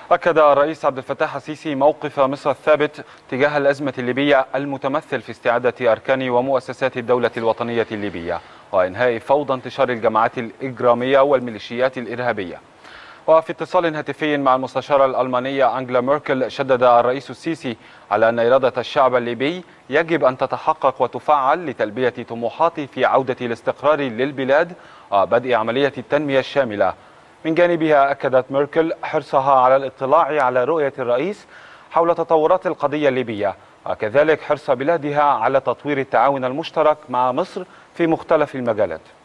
أكد الرئيس عبد الفتاح السيسي موقف مصر الثابت تجاه الأزمة الليبية المتمثل في استعادة أركان ومؤسسات الدولة الوطنية الليبية وإنهاء فوضى انتشار الجماعات الإجرامية والميليشيات الإرهابية. وفي اتصال هاتفي مع المستشارة الألمانية أنجلا ميركل، شدد الرئيس السيسي على أن إرادة الشعب الليبي يجب أن تتحقق وتفعل لتلبية طموحاته في عودة الاستقرار للبلاد وبدء عملية التنمية الشاملة. من جانبها أكدت ميركل حرصها على الاطلاع على رؤية الرئيس حول تطورات القضية الليبية، وكذلك حرص بلادها على تطوير التعاون المشترك مع مصر في مختلف المجالات.